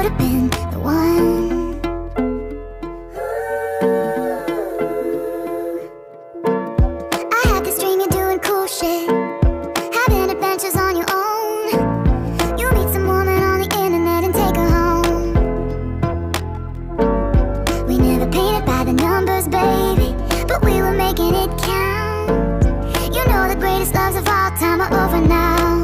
have been the one. I had this dream you're doing cool shit, having adventures on your own. You meet some woman on the internet and take her home. We never painted by the numbers, baby, but we were making it count. You know the greatest loves of all time are over now.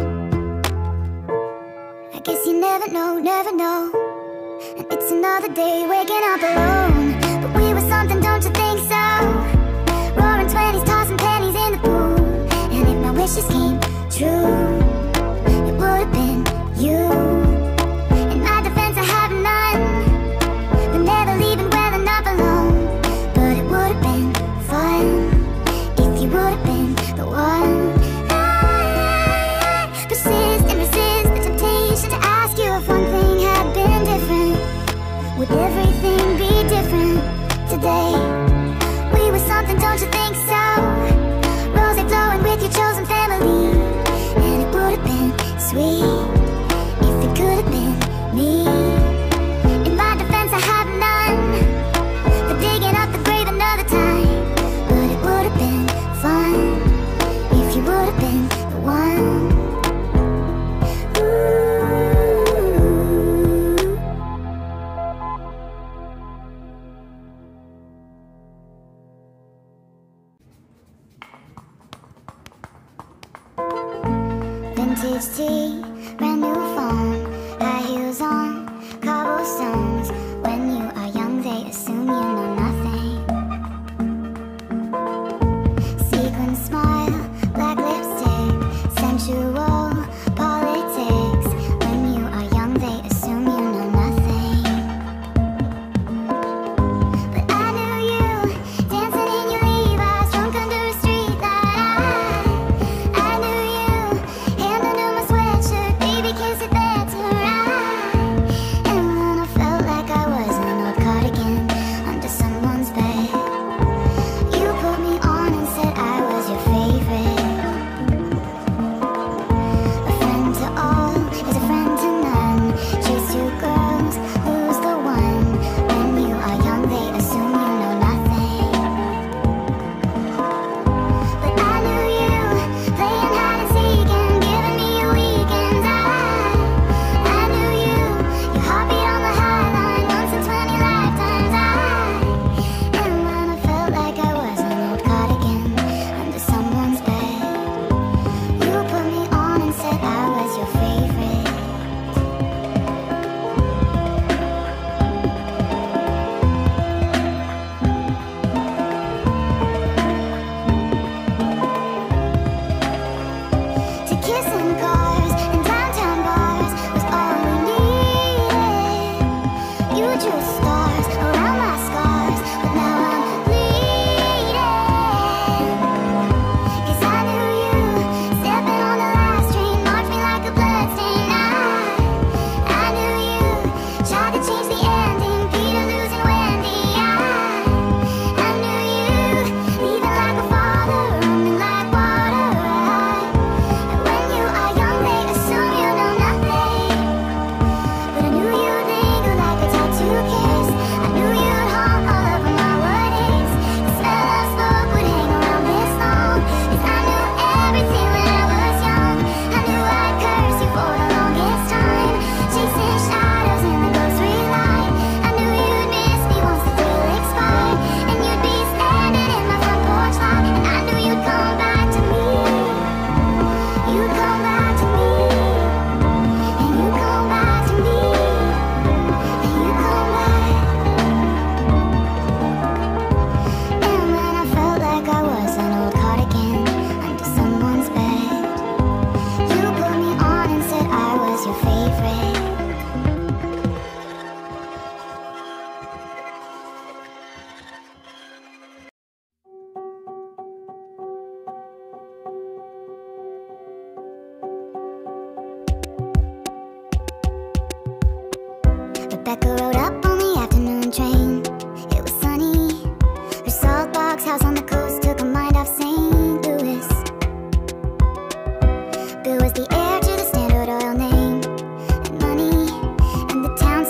I guess you never know, never know. And it's another day waking up alone. But we were something, don't you think so? Roaring 20s, tossing pennies in the pool. And if my wishes came true, it would have been you. In my defense, I have none, but never leaving well enough alone. But it would have been fun if you would have been the one. I persist and resist the temptation to ask you if one thing had been different. Would everything be different today? We were something, don't you think so? Rose flowing with your chosen family. And it would have been sweet if it could have been me. In my defense, I have none for digging up the grave another time. But it would have been fun if you would have been the one. Vintage tea, brand new phone, high heels on, cobblestones. When you are young, they assume you know nothing. Sequin smile, black lipstick, sensual politics. When you are young, they assume you know nothing. But I knew you, dancing in your Levi's, drunk under a street light. I knew you, hand under my sweatshirt, baby, kiss it better right. And then I felt like I was in an old cardigan under someone's bed. You put me on and said I was your favorite. A friend to all is a friend to none. Chase two girls, lose the one. When you are young, they assume you know nothing. But I knew you, playing hide and seek and giving me your weekends. I knew you, your heartbeat on the high line, once in 20 lifetimes. And when I felt like I was an old cardigan under someone's bed, you put me on and said I was your favorite. To kiss in cars and downtown bars was all we needed. You drew stars around my scars, but now I'm bleeding. 'Cause I knew you, stepping on the last train, marked me like a bloodstain. I knew you, tried to change the ending, Peter losing Wendy. I knew you, leaving like a father, running like water. When you are young, they assume you know nothing. But I knew you'd linger like a tattoo kiss. I knew you'd haunt all over my weddings. The smell of smoke would hang around this long. 'Cause I knew everything when I was young. I knew I'd curse you for the longest time, chasing shadows in the grocery line. I knew you'd miss me once the thrill expired, and you'd be standing in my front porch light. And I knew you'd come back to me. You'd come back to me. And you'd come back to me. And you'd come back. And when I felt like I was an old cardigan under someone's bed, you put me on and said I was your favorite. Rebecca rode up on the afternoon train. It was sunny. Her salt box house on the coast took her mind off St. Louis. Bill was the heir to the Standard Oil name and money, and the town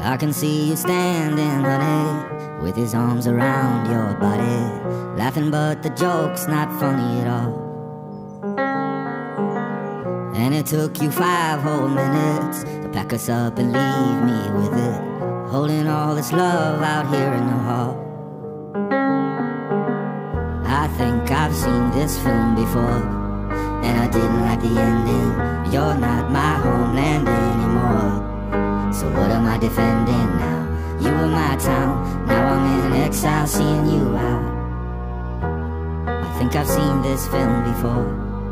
I can see you standing, honey, with his arms around your body, laughing but the joke's not funny at all. And it took you 5 whole minutes to pack us up and leave me with it, holding all this love out here in the hall. I think I've seen this film before, and I didn't like the ending. You're not my homeland anymore, so what am I defending now? You were my town, now I'm in exile seeing you out. I think I've seen this film before.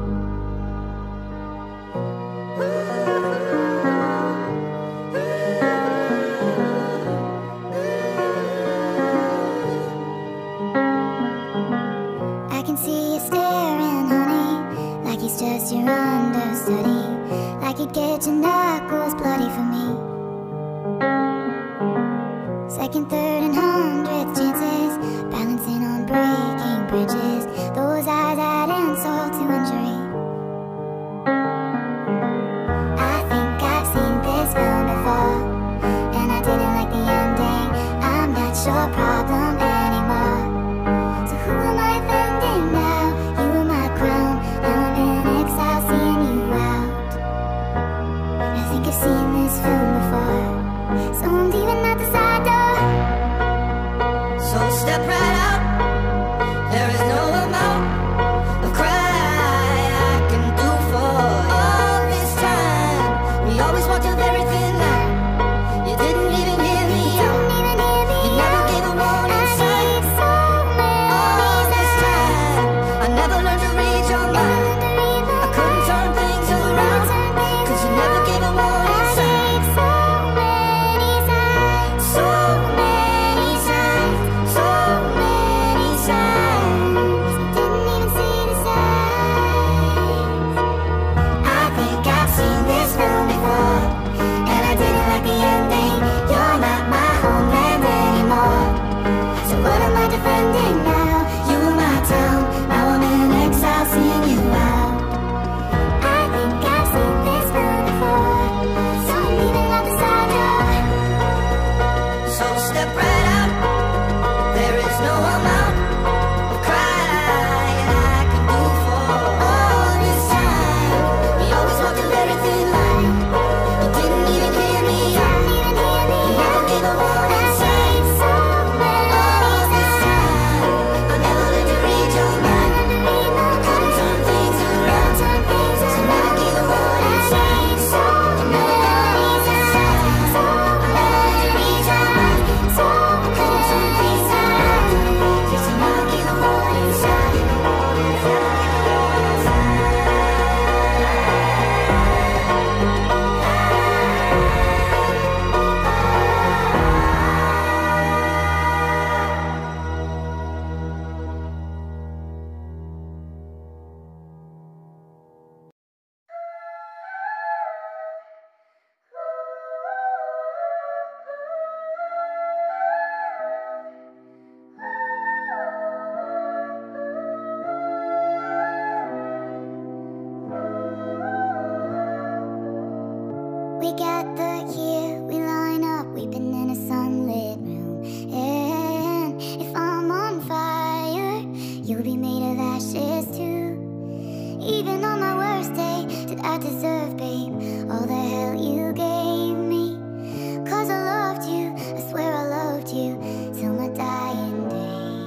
I can see you staring, honey, like he's just your understudy, like you'd get your knuckles bloody for me. Second, third, and 100th chances, balancing on breaking bridges. Those eyes add insult to injury. I think I've seen this film before, and I didn't like the ending. I'm not your problem anymore, so who am I offending now? You were my crown, now I'm in exile seeing you out. I think I've seen this film before, so I'm leaving out the side door. So step right out, there is no amount of cry I can do for all this time. We always walked a very thin line, you didn't even hear me out. You never gave a warning sign. All this time, I never learned to read your mind. I couldn't turn things around, cause you never gave a warning sign. So many signs, so many signs, Didn't even see the signs. I think I've seen this film before, and I didn't like the ending. You're not my homeland anymore, so what am I defending now? You were my town, now I'm in exile seeing you out. I think I've seen this film before, so I'm leaving out the side door. So step right out, there is no amount of crying I can do for all this time. We always walked a very thin line, you didn't even hear me out. You never gave a warning sign. All this time, I never learned to read your mind. Couldn't turn things around, so now I give a warning sign. You never got a warning sign. I never learned to read your mind. Couldn't turn things around, so now I give a warning sign. We gather here, we line up, weeping in a sunlit room. And if I'm on fire, you'll be made of ashes too. Even on my worst day, did I deserve, babe, all the hell you gave me? Cause I loved you, I swear I loved you, till my dying day.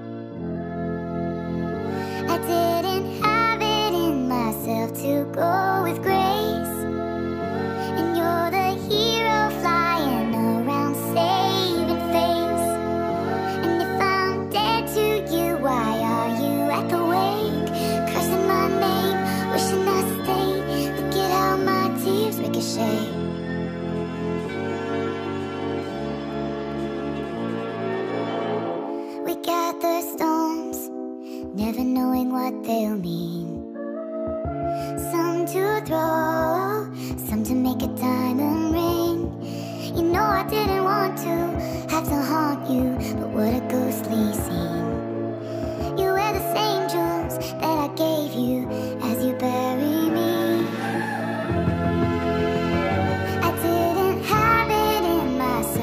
I didn't have it in myself to go with grace. And you're the hero flying around saving face. And if I'm dead to you, why are you at the wake? Cursing my name, wishing I stayed. Look at how my tears ricochet. We gather storms, never knowing what they'll mean. Some to throw, some to make a diamond ring. You know I didn't want to have to haunt you, but what a ghostly scene. You wear the same jewels that I gave you as you bury me. I didn't have it in myself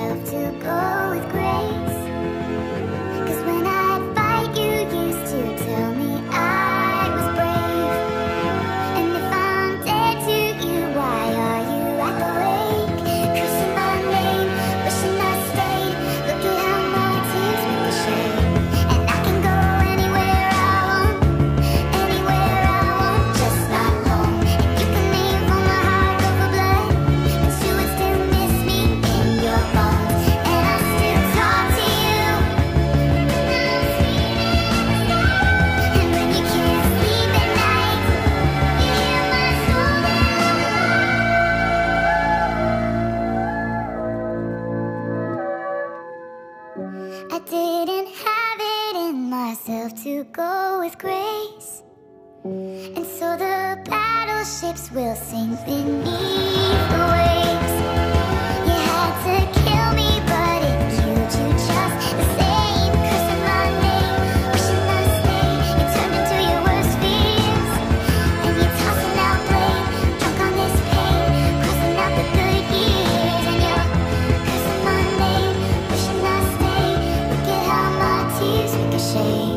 I didn't have it in myself to go with grace, and so the battleships will sink beneath the waves. You had to kill me, but it killed you just the same. Cursing my name, wishing I stay. You turned into your worst fears, and you're tossing out blame, drunk on this pain, crossing out the good years. And you're cursing my name, wishing I stay. Look at how my tears ricochet.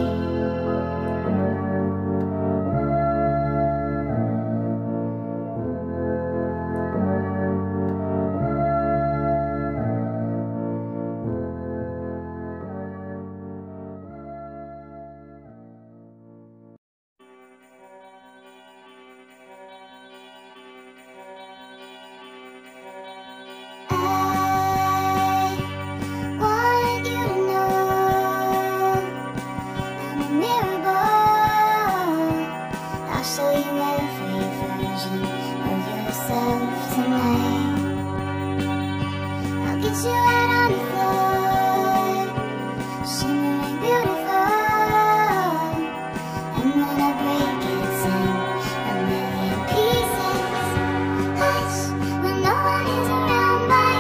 You out on the floor, shimmering beautiful. And when I break it's in a million pieces. Hush, when no one is around, my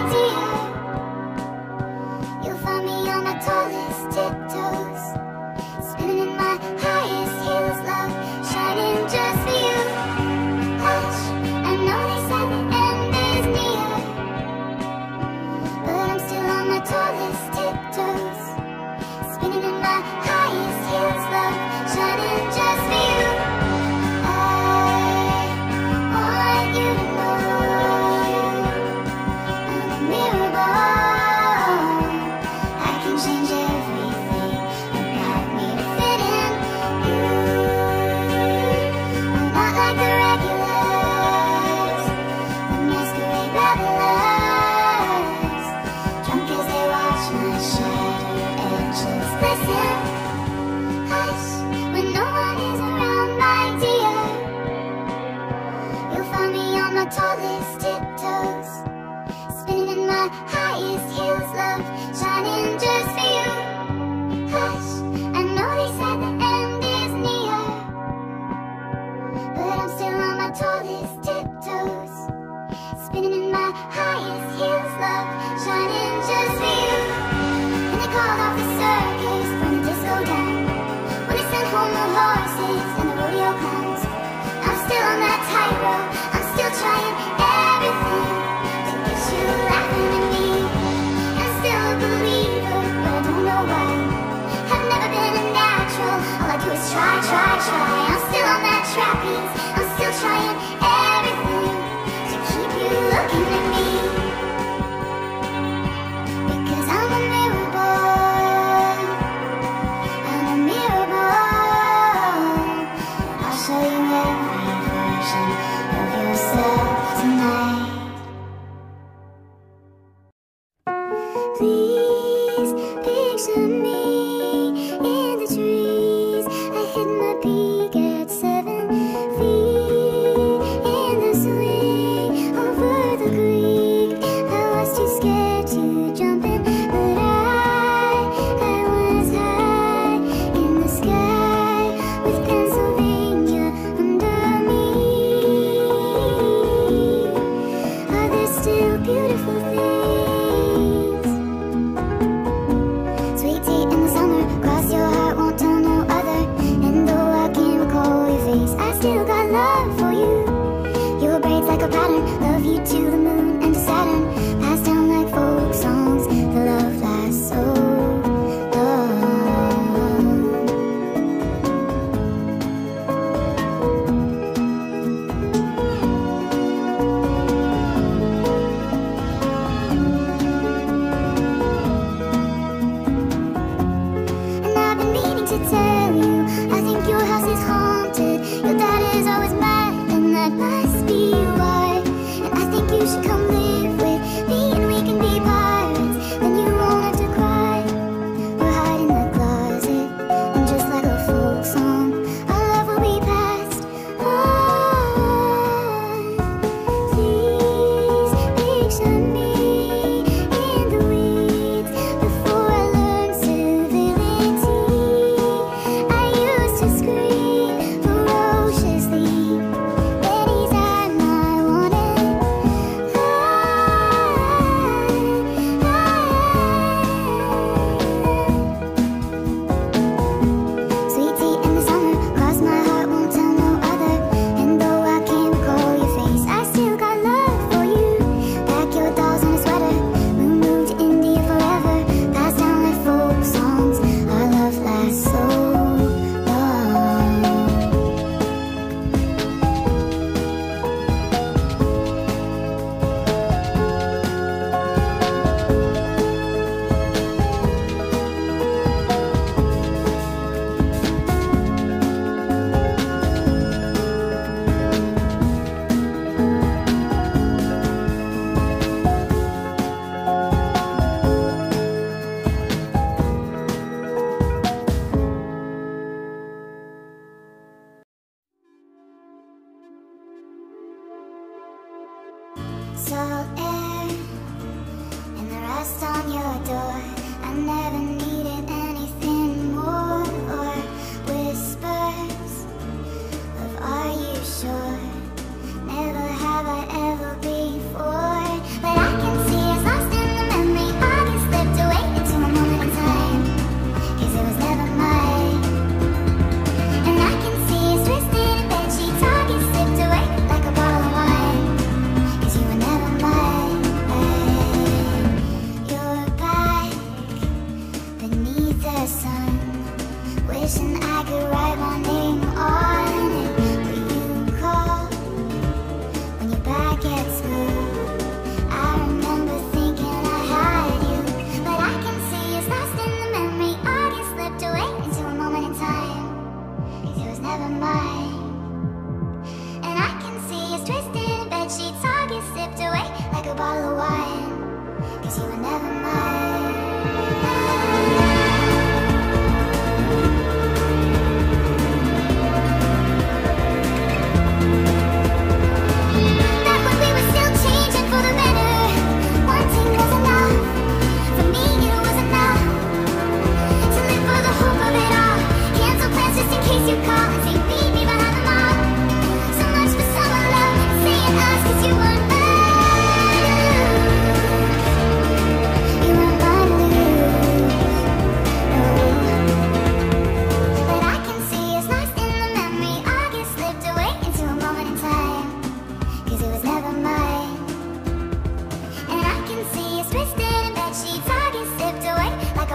dear. You'll find me on my tallest tiptoes, spinning in my highest heels, love shining just for you. Hush, I know they said the end is near, but I'm still on my tallest tiptoes, spinning in my highest heels, love shining just for you. I want you to know I'm a mirror ball. I can change everything about me to fit in you. I'm not like the regulars, the masquerade revelers, drunk as they watch my shattered edges glisten. Hush, when no one is around, my dear. You'll find me on my tallest tiptoes, spinning in my highest heels, love shining just for you. Hush, I know they said the end is near, but I'm still on my tallest tiptoes, spinning in my highest heels, love shining just for you. And they called off the circus from the disco down, when they sent home the horses and the rodeo clowns. I'm still on that tightrope, I'm still trying everything to get you laughing at me. I'm still a believer, but I don't know why. I've never been a natural, all I do is try, try, try. I'm still on that trapeze, I'm still trying everything to keep you looking at me. Because I'm a mirror ball, I'm a mirror ball. I'll show you every version of yourself tonight. Please picture me in the trees. I hit my peak at 7 feet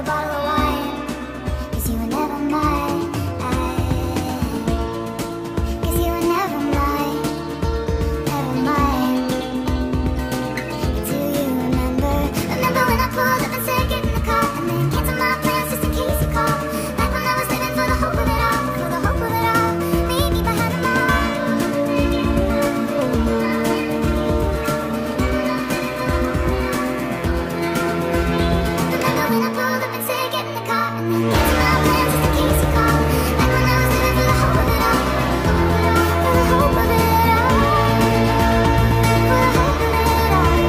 bottle of wine, 'cause you were never mine. 'Cause you were never mine, never mine. Do you remember? Remember when I pulled up and said get in the car, and then canceled my plans just in case you called? Back when I was living for the hope of it all, for the hope of it all. Meet me behind the mall. Remember when I pulled up and said get in the car, and then canceled my plans just in case you called? Back when I was living for the hope of it all, for the hope of it all, for the hope of it all.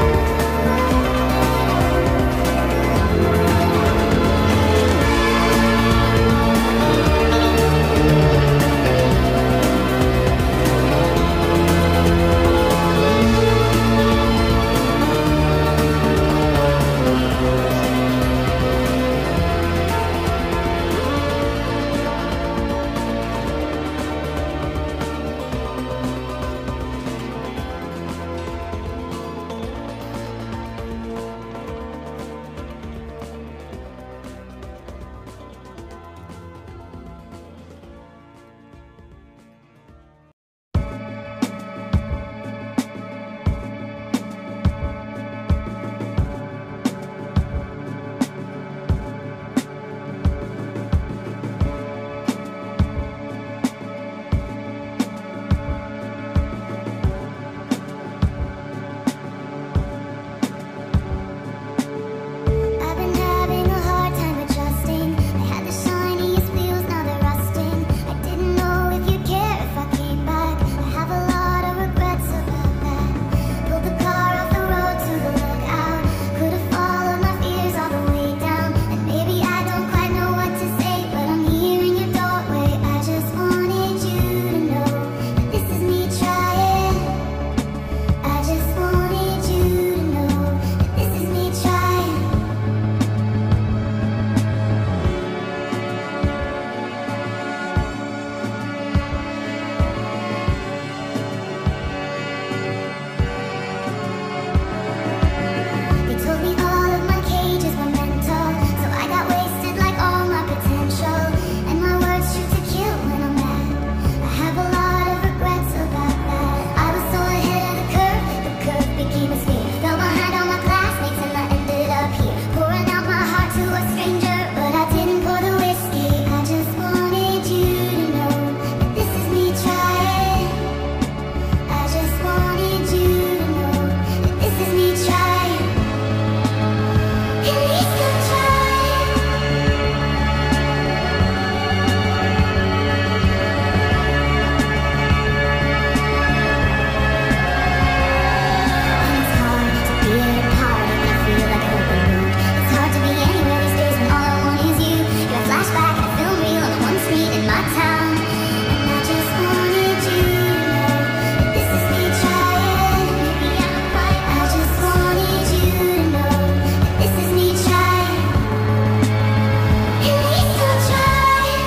I've been having a hard time adjusting. I had the shiniest wheels, now they're rusting. I didn't know if you'd care if I came back. I have a lot of regrets about that. Pulled the car off the road to the lookout. Could have followed my fears all the way down. And maybe I don't quite know what to say, but I'm here in your doorway. I just wanted you to know that this is me trying. I just wanted you to know that this is me trying. They told me all of my cages were mental, so I got wasted like all my potential. And my words shoot to kill when I'm mad. I have a lot of regrets about that. I was so ahead of the curve became a sphere. Fell behind all my classmates and I ended up here, pouring out my heart to a stranger, but I didn't pour the whiskey. I just wanted you to know that this is me trying. I just wanted you to know that this is me trying. At least I'm trying. And it's hard to be at a party when I feel like hope and mood. It's hard to be anywhere these days when all I want is you. You're a flashback and a film reel on the one street in my town. And I just wanted you to know that this is me trying. Maybe I'm not quite. I just wanted you to know that this is me trying. At least I'm trying.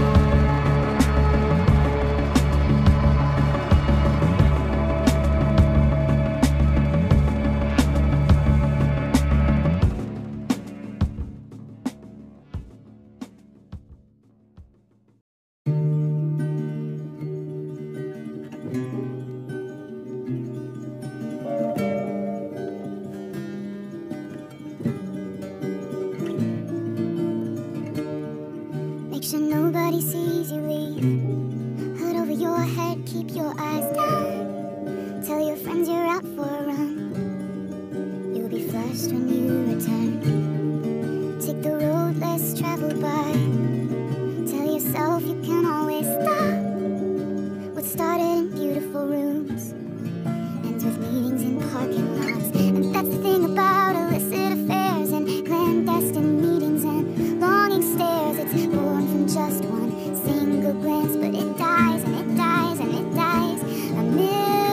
Make sure nobody sees you leave. Hood over your head, keep your eyes down. Tell your friends you're out for a run. You'll be flushed when you return. Take the road less traveled by. Tell yourself you can always stop. What started in beautiful rooms ends with meetings in parking lots. And that's the thing about illicit affairs and clandestine meetings and longing stares. It's born from just one single glance, but it dies and it dies and it dies a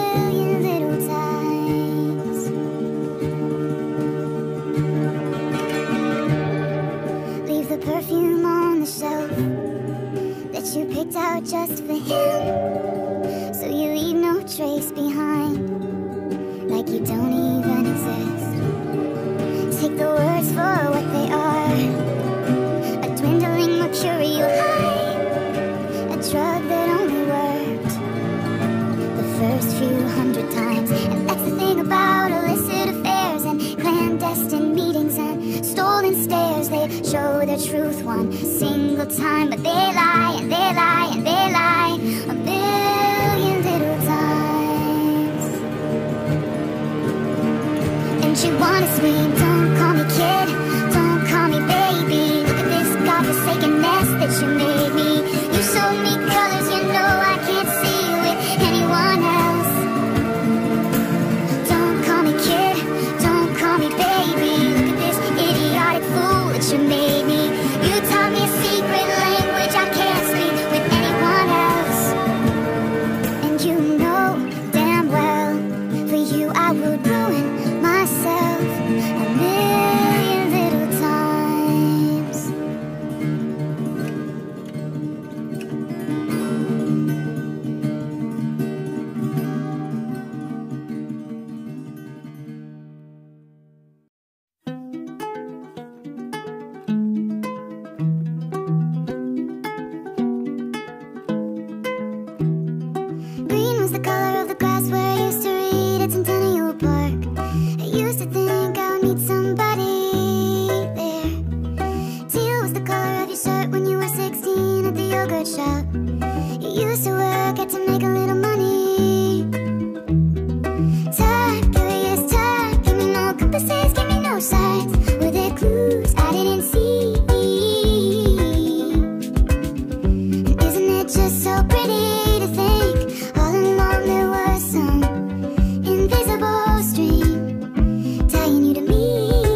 million little times. liars, they show their truth one single time, but they lie and they lie and they lie a million little times. And you wanna scream, don't call me kid, don't call me baby. Look at this godforsaken mess that you made me. You showed me colors you know I can't see with anyone else. Don't call me kid, don't call me baby. Look at this idiotic fool that you made me. You taught me a secret language I can't speak with anyone else. And you know damn well, for you I would ruin myself a million little times. Green was the color of the grass where I used to read at Centennial Park. I used to think I would meet somebody there. Teal was the color of your shirt when you were 16 at the yogurt shop. You used to work at to make a little money. Turn, curious turn, give me no compasses, give me no signs. Were there clues I didn't see? And isn't it just so pretty to think all along there was some invisible string tying you to me?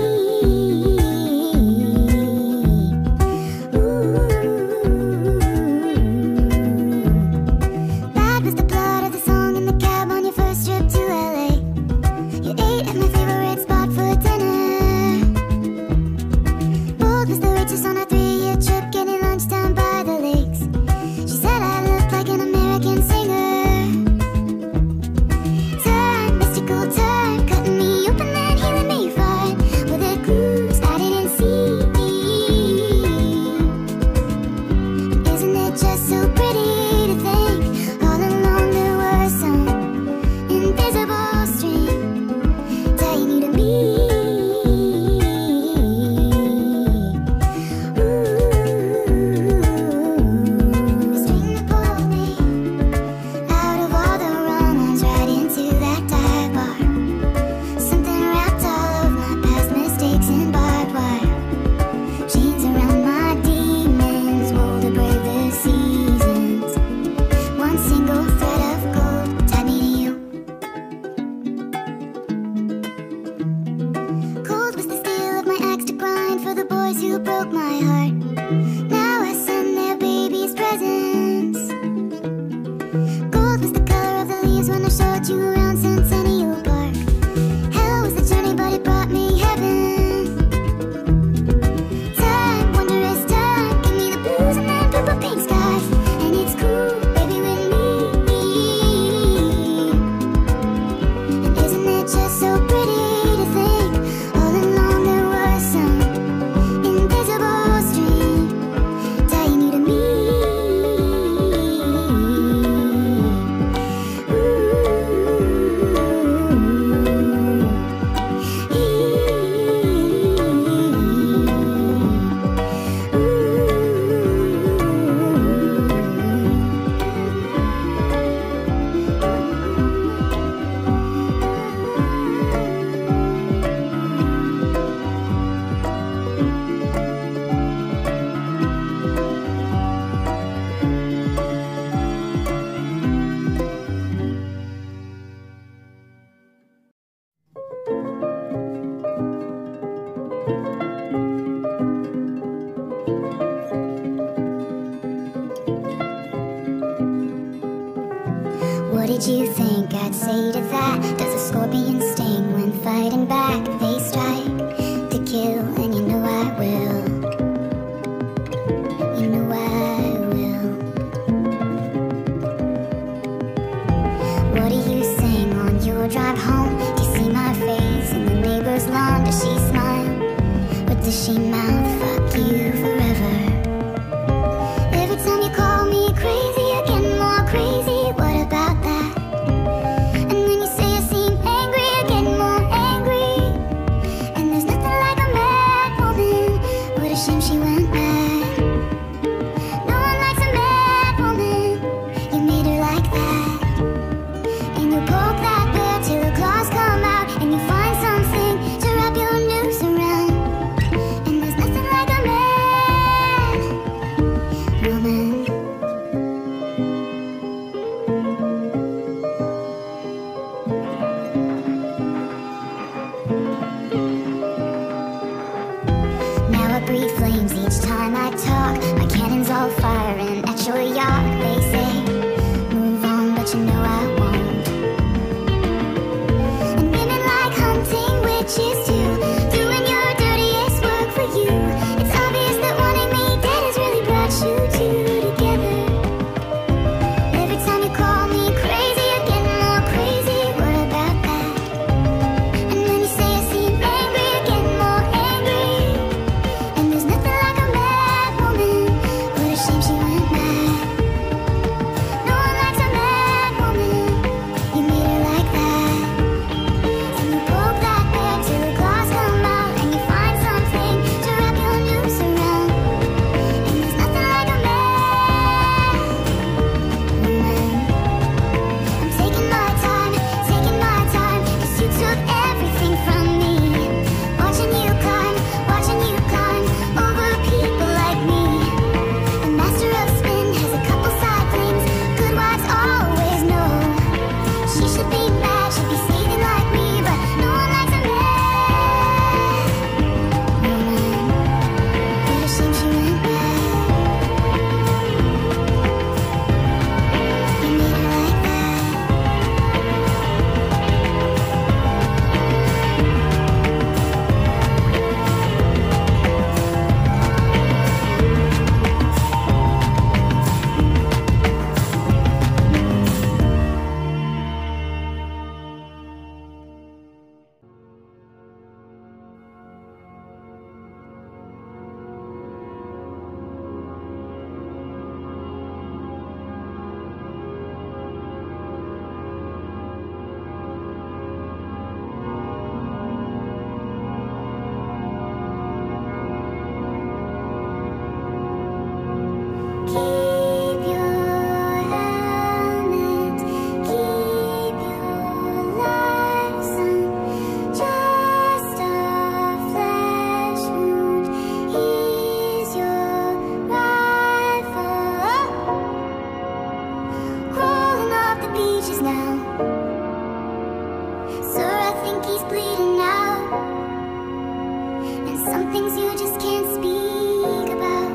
Bad was the plot of the song in the cab on your first trip to LA. You ate at my favorite spot for dinner. Bold was the waitress on our 3-year trip getting lunch down by the lakes. She said I looked like an American singer. Turn, mystical turn, cutting me open then healing me fine. Were there clues I didn't see? Isn't it just so pretty to think all along there was some invisible string tying you to me? The string that pulled me out of all the wrong ones right into that dive bar. Something wrapped all of my past mistakes in barbed wire. Chains around my demons, wool to brave the seasons. One single thread of gold tied me to you. Cold was the steel of my axe to grind for the boys who broke my heart. Now I send their babies presents. Gold was the color of the leaves when I showed you around Centennial Park. Hell was the journey, but it brought me heaven. Turn, wondrous turn, give me the blues and then purple pink skies. And it's cool, baby, with me. And isn't it just so pretty to think all along there was some invisible string tying you to me? What did you think I'd say to that? Does a scorpion sting when fighting back? They strike to kill, and you know I will. You know I will. What do you sing on your drive home? Do you see my face in the neighbor's lawn? Does she smile? Or does she mouth, fuck you forever? Every time you call me crazy, I get more crazy. What about that? And when you say I seem angry, I get more angry. And there's nothing like a mad woman. What shame she went mad. No one likes a mad woman. You made her like that. And you poke that bear till her claws come out, and you find something to wrap your noose around. And there's nothing like a mad woman. Now I breathe flames each time I talk. My cannons all firing at your yacht. They say, move on, but you know I won't. And women like hunting witches too, doing your dirtiest work for you. It's obvious that wanting me dead has really brought you two together. Every time you call me crazy, you're getting more crazy. What about that? And when you say I seem angry, you're getting more angry. And there's nothing like a mad woman. What a shame she went mad. No one likes a mad woman. You made her like that. And you poke that bear till her claws come out, and you find something to wrap your noose around. And there's nothing like a mad woman. I'm taking my time, 'cause you took everything from me. Watching you climb over people like me. The master of spin has a couple side flings. Good wives always know. She should be mad, should be scathing like me, but no one likes a mad woman. What a shame she went bad. You made her like that. Keep your helmet, keep your lives on. Just a flesh wound, here's your rifle. Crawling up the beaches now. Sir, I think he's bleeding out. And some things you just can't speak about.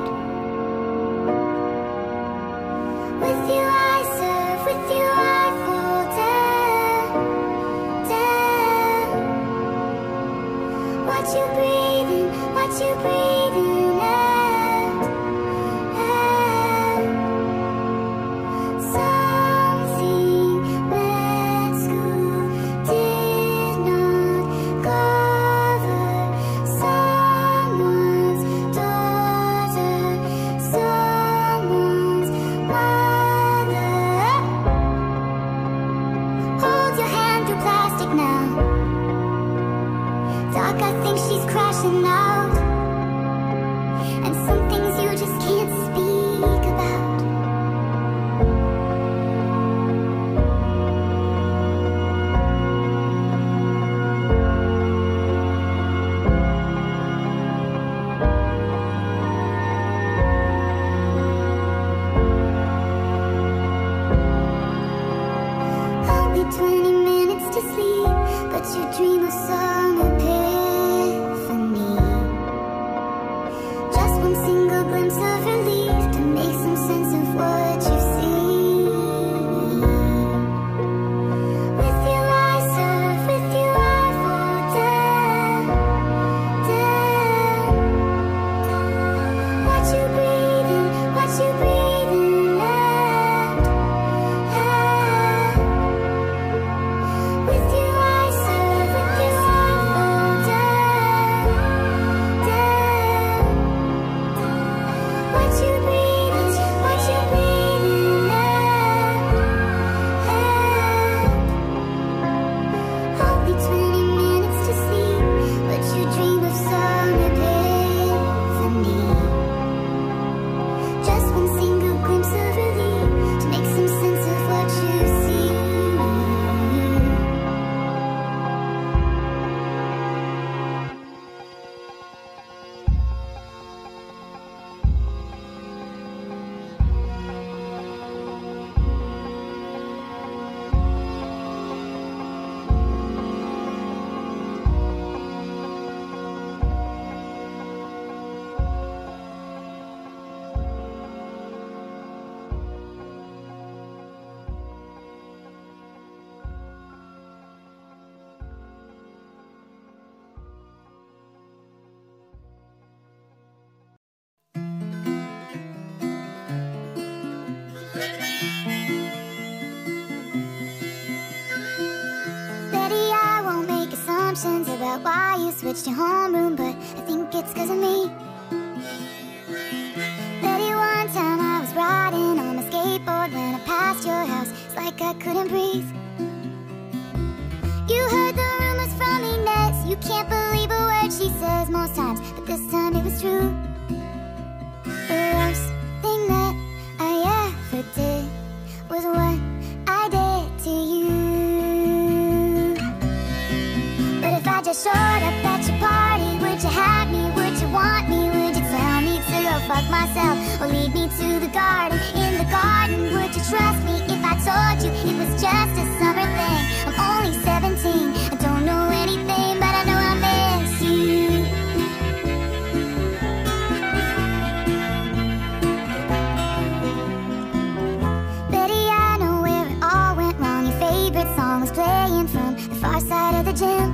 With you I serve, with you I fall down, down. Watch you breathing out, out. Something med school did not cover. Someone's daughter, someone's mother. Hold your hand through plastic now. Doc, I think she's crashing out. And some things you just can't speak about. Only 20 minutes to sleep, but you dream of some epiphany. Just one single glimpse of relief to make some sense of what you see. With you I serve, with you I fall down, down. Watch you breathing out, out. With you I serve, with you I fall down, down. Watch you breathe out why you switched your homeroom, but I think it's 'cause of me. Betty, one time I was riding on my skateboard when I passed your house. It's like I couldn't breathe. You heard the rumors from Inez. You can't believe a word she says most times, but this time it was true. The worst thing that I ever did was what I did to you. But if I just showed up at your party, would you have me? Would you want me? Would you tell me to go fuck myself or lead me to the garden? In the garden, would you trust me if I told you it was just a summer thing? I'm only 17, I don't know anything, but I know I miss you. Betty, I know where it all went wrong. Your favorite song was playing from the far side of the gym.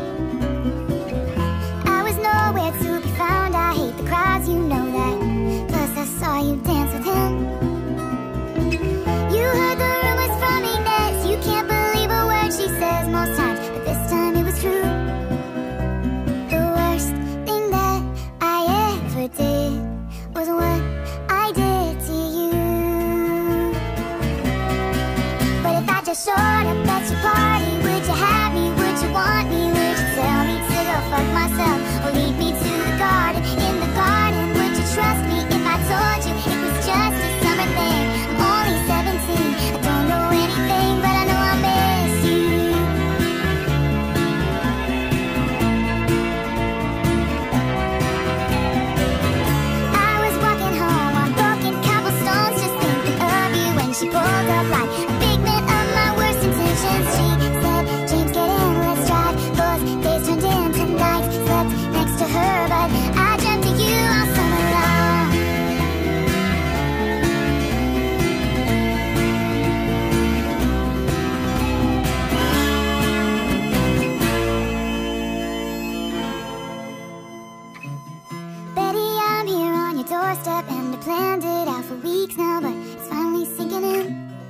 I was nowhere to be found, I hate the crowds, you know that. Plus I saw you dance with him. You heard the rumors from Inez. You can't believe a word she says most times, but this time it was true. The worst thing that I ever did was what I did to you. But if I just showed up at your party, would you have me? Would you want me? Would you tell me to go fuck myself or lead me to the garden? In the garden, would you trust me if I told you it was just a summer thing? I'm only 17, I don't know anything, but I know I miss you. I was walking home on broken cobblestones, just thinking of you when she pulled up like a figment of my worst intentions. She said, James, get in, let's drive. Those days turned into nights, slept next to her, but I dreamt of you all summer long. Betty, I'm here on your doorstep, and I planned it out for weeks now, but it's finally sinking in.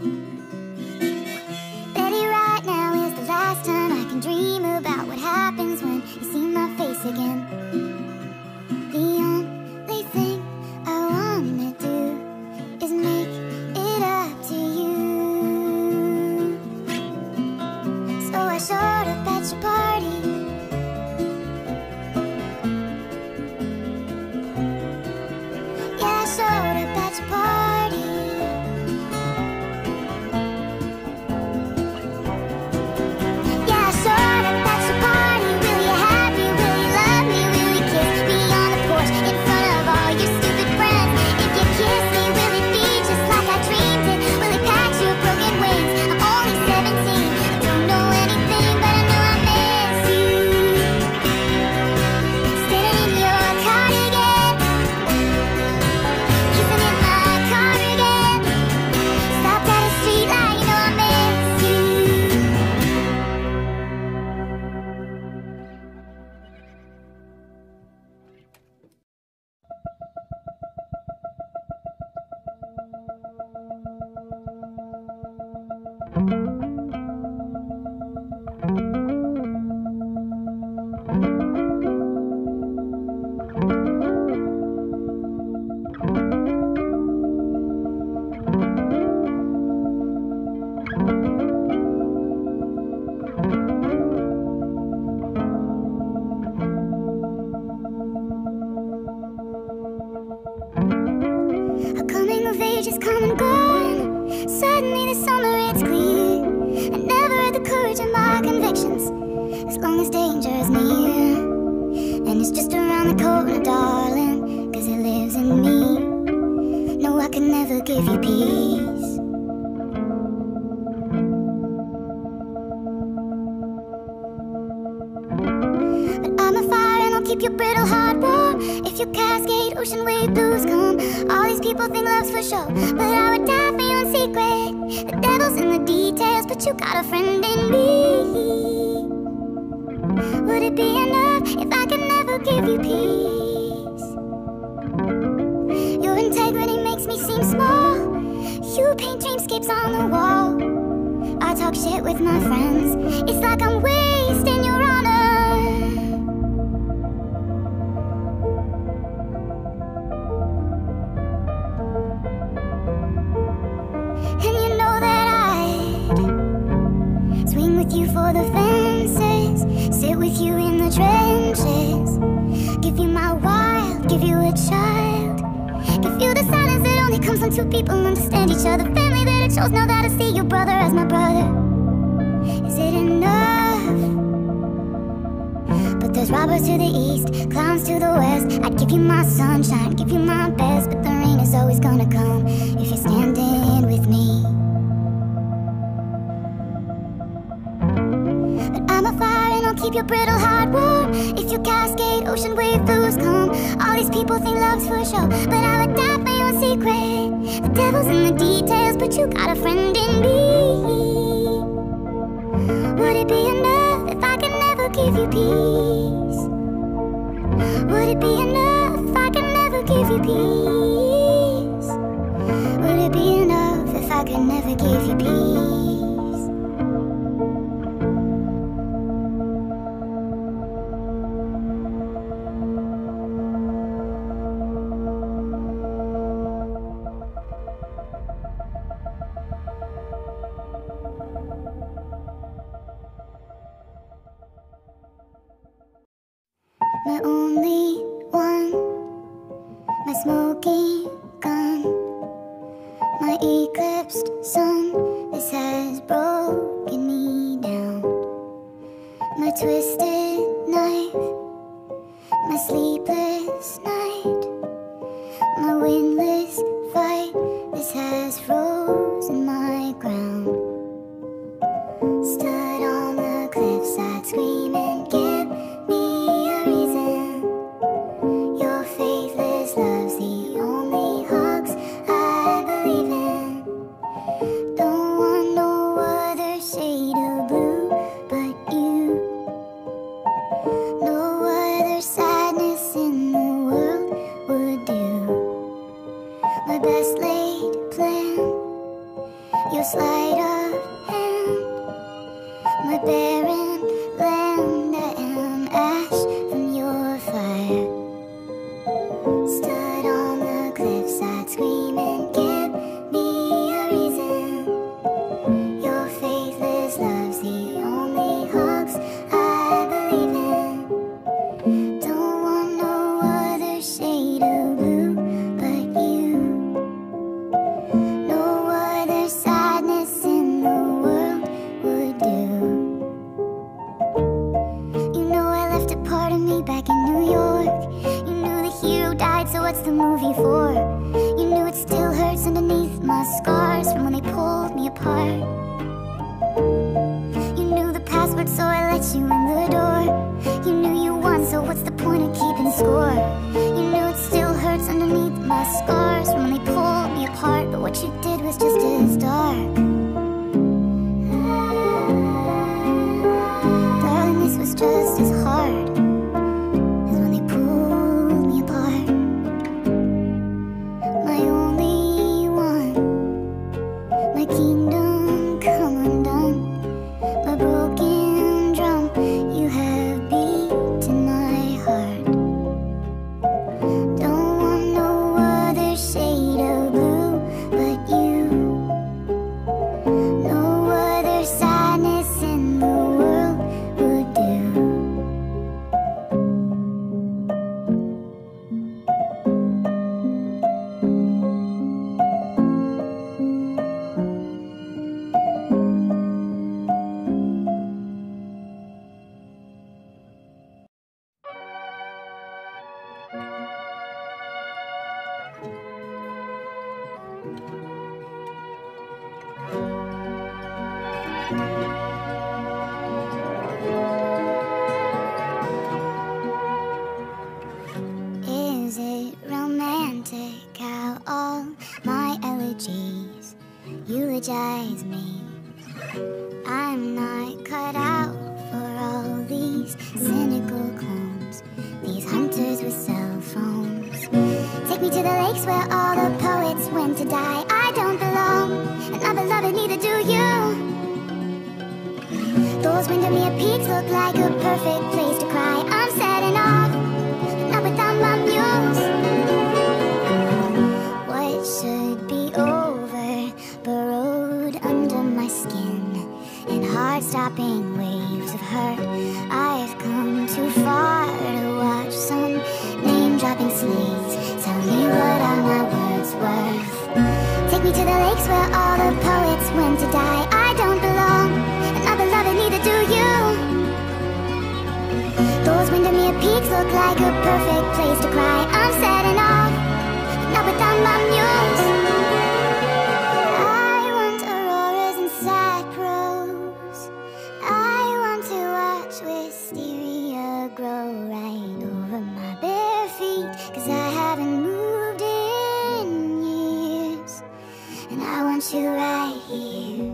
Betty, right now is the last time I can dream about what happens when you see my face again. The only thing I wanna do is make it up to you. So I showed up at your party. Yeah, I showed up at your party. Yeah, I showed up at your party. Will you have me? Will you love me? Will you kiss me on the porch in front of all your stupid friends? If you kiss me, will it be just like I dreamed it? Will it patch your broken wings? I'm only 17, I don't know anything, but I know I miss you. Sitting in your cardigan, kissing in my car again. Stopped at a street light, you know I miss you. A coming of age is come and gone. Suddenly this summer it's clear. I never had the courage of my convictions, as long as danger is near. And it's just around the corner, darling, 'cause it lives in me. No, I can never give you peace. But I'm a fire and I'll keep your brittle heart warm. If your Cascade ocean wave blues come, all these people think love's for show, but I would die for you in secret. The devil's in the details, but you got a friend in me. Would it be enough if I could never give you peace? Your integrity makes me seem small. You paint dreamscapes on the wall. I talk shit with my friends. It's like I'm wasting your honor. for the fences, sit with you in the trenches, give you my wild, give you a child, give you the silence that only comes when two people understand each other, family that I chose, now that I see your brother as my brother. Is it enough? But there's robbers to the east, clowns to the west. I'd give you my sunshine, give you my best, but the rain is always gonna come if you're standing with me. But I'm a fire and I'll keep your brittle heart warm if your cascade ocean wave blues come. All these people think love's for show, but I would die for your secret. The devil's in the details, but you got a friend in me. Would it be enough if I could never give you peace? Would it be enough if I could never give you peace? Would it be enough if I could never give you peace? My only one, my smoking gun, my eclipsed sun, this has broken me down. My twisted knife, my sleepless night, my windless fight, this has frozen my ground. Stood on the cliffside screaming, give me a reason. Your faithless love's the only hugs I believe in. Don't want no other shade of blue but you. No other sadness in the world would do. My best laid plan, your sleight of hand, my barren land, I am ash from your fire. Stood on the cliffside screaming, give me a reason. Your faithless love's the only hugs I believe in. Don't want no other shade of blue but you. No other sadness in the world would do. You know I left a part of me back in New York. You knew the hero died, so what's the movie for? You knew it still hurts underneath my scars from when they pulled me apart. You knew the password, so I let you in the door. You knew you won, so what's the point of keeping score? You knew it still hurts underneath my scars from when they pulled me apart, but what you did was just as dark. Darling, this was just as hard as when they pulled me apart. My only one, my kingdom come undone, my broken drum, you have beaten my heart. Don't want no other shade of blue but you. No other sadness in the world would do. Is it romantic how all my elegies eulogize me? I'm not cut out for all these cynical clones, these hunters with cell phones. Take me to the lakes where all the poets went to die. I don't belong, and my beloved, neither do you. Those Windermere peaks look like a perfect place to cry. I'm setting off, but not without my muse. What should be over burrowed under my skin in heart-stopping ways. perfect place to cry. I'm setting off, not without my muse. I want auroras and sad prose. I want to watch wisteria grow right over my bare feet, 'cause I haven't moved in years, and I want you right here.